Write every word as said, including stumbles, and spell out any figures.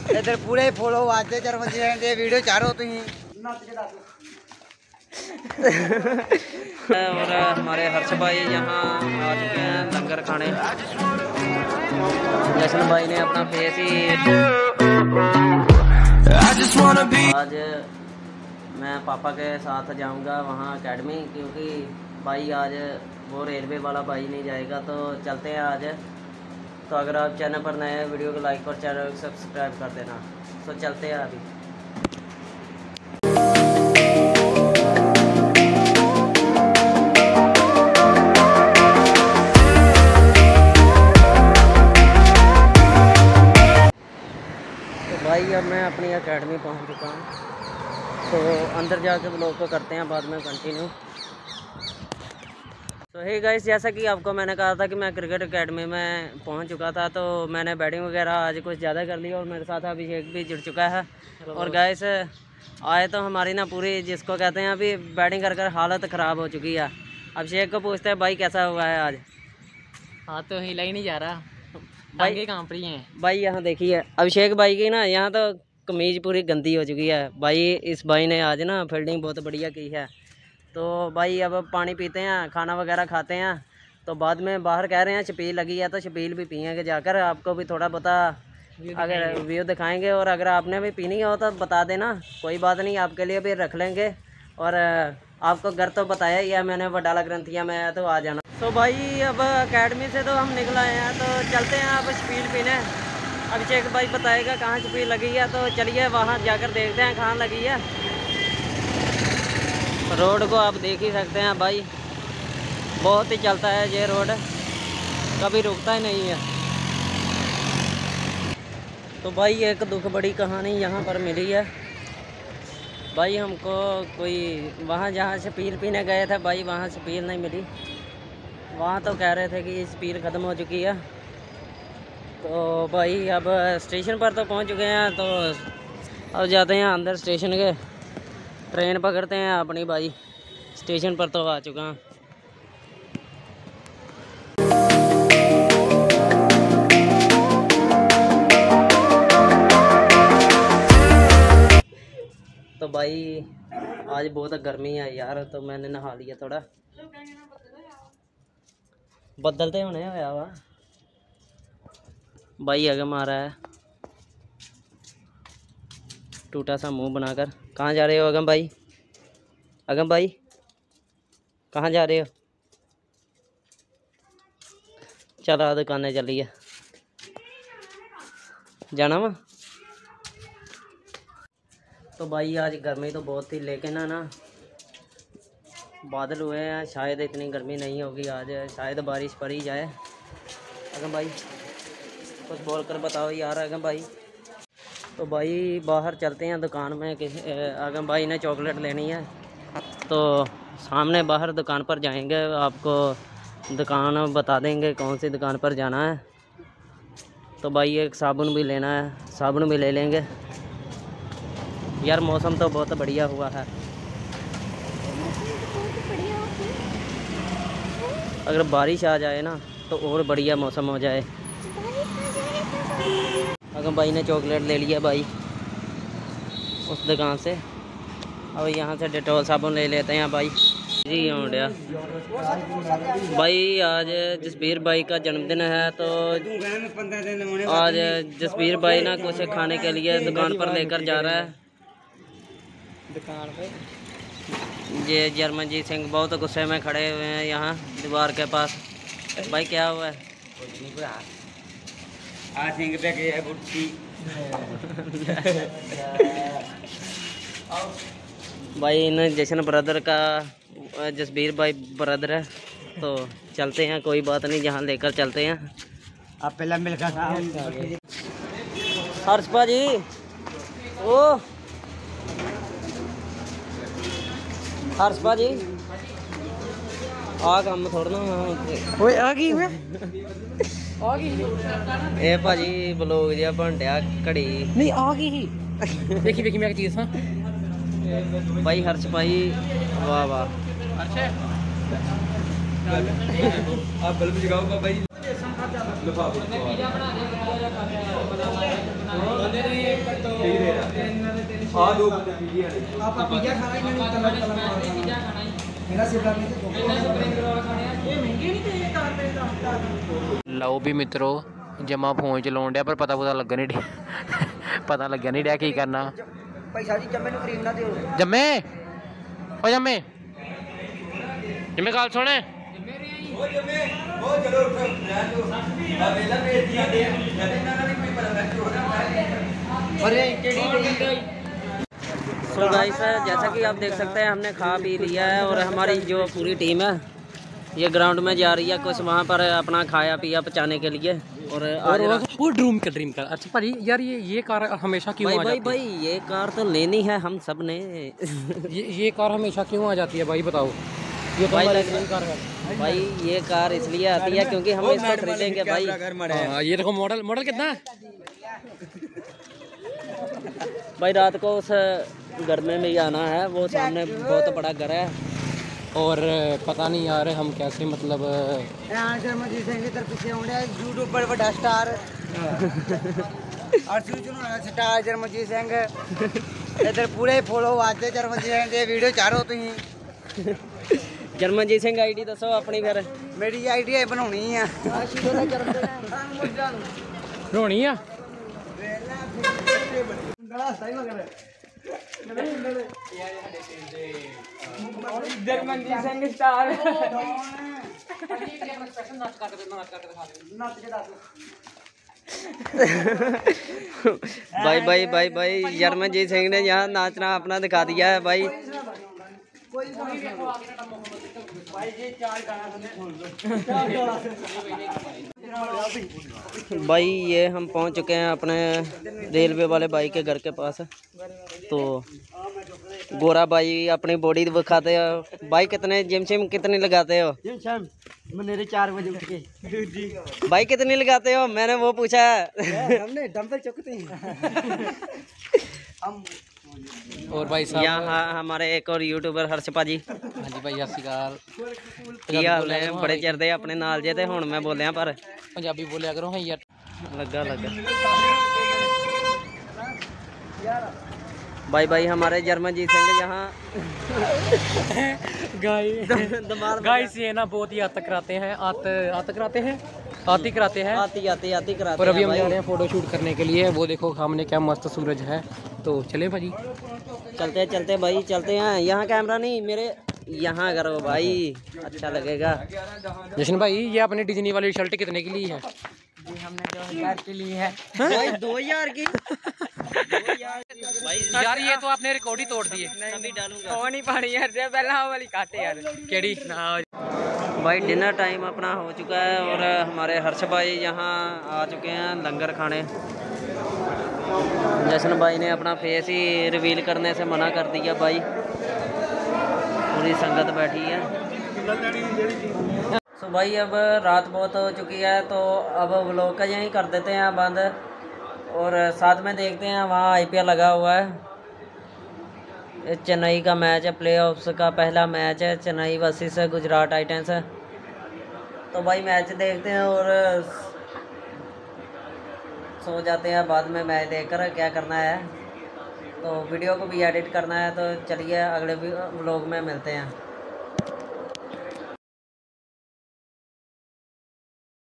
इधर पूरे फॉलो आते चरमची दे वीडियो चारो तुम नच के दस। और हमारे हर्ष भाई यहाँ आ चुके हैं लंगर खाने। जशन भाई ने अपना फेस ही आज मैं पापा के साथ जाऊंगा वहाँ एकेडमी, क्योंकि भाई आज वो रेलवे वाला भाई नहीं जाएगा, तो चलते हैं आज। तो अगर आप चैनल पर नए हैं वीडियो को लाइक और चैनल को सब्सक्राइब कर देना। तो चलते हैं अभी। तो भाई अब मैं अपनी एकेडमी पहुंच चुका हूं, तो अंदर जाकर ब्लॉग को करते हैं बाद में कंटिन्यू। तो हे गाइस, जैसा कि आपको मैंने कहा था कि मैं क्रिकेट एकेडमी में पहुंच चुका था, तो मैंने बैटिंग वगैरह आज कुछ ज़्यादा कर ली और मेरे साथ अभिषेक भी जुड़ चुका है। और गाइस आए तो हमारी ना पूरी, जिसको कहते हैं अभी बैटिंग कर कर हालत ख़राब हो चुकी है। अभिषेक को पूछते हैं भाई कैसा हुआ है आज। हाँ तो हिला ही नहीं जा रहा भाई, कांप रही हैं भाई यहाँ देखिए अभिषेक भाई की ना यहाँ तो कमीज़ पूरी गंदी हो चुकी है। भाई इस भाई ने आज ना फील्डिंग बहुत बढ़िया की है। तो भाई अब पानी पीते हैं, खाना वगैरह खाते हैं, तो बाद में बाहर कह रहे हैं छपील लगी है तो छपील भी पियेंगे जाकर। आपको भी थोड़ा बता अगर व्यू दिखाएंगे, और अगर आपने भी पीनी हो तो बता देना, कोई बात नहीं, आपके लिए भी रख लेंगे। और आपको घर तो बताया ही है मैंने, वडाला ग्रंथिया में है तो आ जाना। तो भाई अब अकेडमी से तो हम निकल आए हैं, तो चलते हैं अब छपील पीने। अभिषेक भाई बताएगा कहाँ छपील लगी है, तो चलिए वहाँ जाकर देखते हैं कहाँ लगी है। रोड को आप देख ही सकते हैं भाई, बहुत ही चलता है ये रोड, कभी रुकता ही नहीं है। तो भाई एक दुख बड़ी कहानी यहाँ पर मिली है भाई हमको। कोई वहाँ जहाँ छपील पीने गए थे भाई, वहाँ छपील नहीं मिली। वहाँ तो कह रहे थे कि छपील ख़त्म हो चुकी है। तो भाई अब स्टेशन पर तो पहुँच चुके हैं, तो अब जाते हैं अंदर स्टेशन के, ट्रेन पकड़ते हैं अपनी। भाई स्टेशन पर तो आ चुका हूँ। तो भाई आज बहुत गर्मी है यार, तो मैंने नहा लिया थोड़ा। बदलते होने होया वा भाई, अगम आ रहा है टूटा सा मुंह बनाकर। कहाँ जा रहे हो अगम भाई? अगम भाई कहाँ जा रहे हो? चलो दुकानें चलिए, जाना वा। तो भाई आज गर्मी तो बहुत थी, लेकिन है ना बादल हुए हैं, शायद इतनी गर्मी नहीं होगी आज, शायद बारिश पड़ ही जाए। अगम भाई कुछ बोल कर बताओ यार अगम भाई। तो भाई बाहर चलते हैं दुकान में, किसी अगम भाई ने चॉकलेट लेनी है, तो सामने बाहर दुकान पर जाएंगे, आपको दुकान बता देंगे कौन सी दुकान पर जाना है। तो भाई एक साबुन भी लेना है, साबुन भी ले लेंगे यार। मौसम तो बहुत बढ़िया हुआ है, अगर बारिश आ जाए ना तो और बढ़िया मौसम हो जाए। अगर भाई ने चॉकलेट ले लिया भाई उस दुकान से, अब यहाँ से डेटॉल साबुन ले लेते हैं भाई जी। होंडिया भाई आज जसबीर भाई का जन्मदिन है, तो आज जसबीर भाई ना कुछ खाने के लिए दुकान पर लेकर जा रहा है। दुकान पे ये जर्मनजीत सिंह बहुत गुस्से में खड़े हुए हैं यहाँ दीवार के पास। भाई क्या हुआ है? भाई इन जशन ब्रदर का, जसबीर भाई ब्रदर है, तो चलते हैं, कोई बात नहीं, जहाँ लेकर चलते हैं। आप पहले मिलकर हर्ष भाजी ओ हर्ष भाजी आ काम थोड़ा ना ओए आ गई मैं आ गई ए भाजी ब्लॉग जिहा बन डिया घड़ी नहीं आ गई ही देखी देखी मैं एक चीज हां भाई हर्ष भाई वाह वाह अच्छा आप बल्ब जगाओ भाई ਆ ਦੋ ਬੰਦੇ ਪੀਜ਼ਾ ਵਾਲੇ ਆਪਾਂ ਪੀਜ਼ਾ ਖਾਣਾ ਇਹਨਾਂ ਨੇ ਤਲਾ ਤਲਾ ਮਾਰਨਾ ਪੀਜ਼ਾ ਖਾਣਾ ਹੀ ਮੇਰਾ ਸਿਬਲਾ ਨਹੀਂ ਤੇ ਇਹਨਾਂ ਸਪਰਿੰਗ ਰੋਲ ਖਾਣੇ ਆ ਇਹ ਮਹਿੰਗੇ ਨਹੀਂ ਤੇ ਇਹ ਕਾਰ ਦੇ ਦਾ ਲਓ ਵੀ ਮਿੱਤਰੋ ਜਮਾ ਫੋਨ ਚਲਾਉਣ ਡਿਆ ਪਰ ਪਤਾ ਪਤਾ ਲੱਗਾ ਨਹੀਂ ਡਿਆ ਪਤਾ ਲੱਗਿਆ ਨਹੀਂ ਡਿਆ ਕੀ ਕਰਨਾ ਪੈਸਾ ਜੀ ਜੰਮੇ ਨੂੰ ਕਰੀਮ ਨਾ ਦਿਓ ਜੰਮੇ ਓ ਜੰਮੇ ਜੰਮੇ ਗੱਲ ਸੁਣ ਉਹ ਜੰਮੇ ਉਹ ਚਲੋ ਉੱਠ ਰਹਿ ਜੋ ਆ ਵੇਲਾ ਵੇਚਦੀਆਂ ਦੇ ਜਦ ਇਹਨਾਂ ਦਾ ਨਹੀਂ ਕੋਈ ਪਤਾ ਲੱਗ ਰਿਹਾ अरे सो गाइस जैसा कि आप देख सकते हैं हमने खा पी लिया है और हमारी जो पूरी टीम है ये ग्राउंड में जा रही है कुछ वहाँ पर अपना खाया पिया पचाने के लिए और और वो ड्रीम का ड्रीम का अच्छा भाई यार ये ये कार हमेशा क्यों भाई आ भाई जाती भाई ये कार तो लेनी है हम सब ने ये ये कार हमेशा क्यों आ जाती है भाई बताओ ये तो भाई ड्रीम कार है भाई ये कार इसलिए आती है क्योंकि हम इसको खरीदेंगे भाई हाँ, ये देखो मॉडल मॉडल कितना भाई रात को उस घर में भी आना है वो सामने बहुत बड़ा घर है और पता नहीं यार हम कैसे मतलब यहाँ शर्मा जी से तरफ से होने यूट्यूब पर बड़ा स्टार और सुनो स्टार जर्मनजीत सिंह इधर पूरे फॉलो आते जर्मनजीत सिंह दे वीडियो चारो तुम जर्मनजीत सिंह आईडी दसो अपनी फिर मेरी आईडी है बनानी है रोनी है जर्मनजीत सिंह स्टार भाई भाई भाई भाई जर्मनजीत सिंह ने यहाँ नाचना अपना दिखा दिया है भाई भाई ये हम पहुंच चुके हैं अपने रेलवे वाले भाई के घर के पास तो गोरा भाई अपनी बॉडी दिखाते हो भाई कितने जिम शिम कितनी लगाते हो मेरे चार बजे उठ के भाई कितनी लगाते हो मैंने वो पूछा हमने डंबल चुकते हैं हम और भाई साहब यहाँ हमारे एक और यूट्यूबर हर्षपा जी हाँ जी भाई सत श्री अकाल की हाल है बड़े चिर दे अपने नाल जे ते हुण मैं बोलिया पर पंजाबी बोलिया करो हाँ यार लगा लगा भाई भाई हमारे जर्मनजीत सिंह यहाँ गाइस ये ना बहुत ही आत कराते हैं आत आत कराते हैं आती कराते हैं आती आती आती कराते और अभी हम हैं जा रहे हैं फोटो शूट करने के लिए वो देखो सामने क्या मस्त सूरज है तो चले भाजी चलते चलते भाई चलते हैं यहाँ कैमरा नहीं मेरे यहाँ करो भाई अच्छा लगेगा जशन भाई ये अपनी डिज्नी वाली शर्ट कितने की ली है हमने दो हजार की ली है भाई दो हजार की यार ये तो आपने रिकॉर्ड ही तोड़ दिए अभी डालूंगा ਉਹ ਨਹੀਂ ਪਾਣੀ ਯਾਰ ਜੇ ਪਹਿਲਾਂ ਉਹ ਵਾਲੀ ਕੱਟ ਯਾਰ केड़ी भाई डिनर टाइम अपना हो चुका है और हमारे हर्ष भाई यहाँ आ चुके हैं लंगर खाने जशन भाई ने अपना फेस ही रिवील करने से मना कर दिया भाई पूरी संगत बैठी है सो भाई अब रात बहुत हो चुकी है तो अब व्लॉग का यहीं कर देते हैं बंद और साथ में देखते हैं वहाँ आईपीएल लगा हुआ है चेन्नई का मैच है प्लेऑफ्स का पहला मैच है चेन्नई वर्सेस गुजरात टाइटंस तो भाई मैच देखते हैं और सो जाते हैं बाद में मैच देखकर क्या करना है तो वीडियो को भी एडिट करना है तो चलिए अगले व्लॉग में मिलते हैं।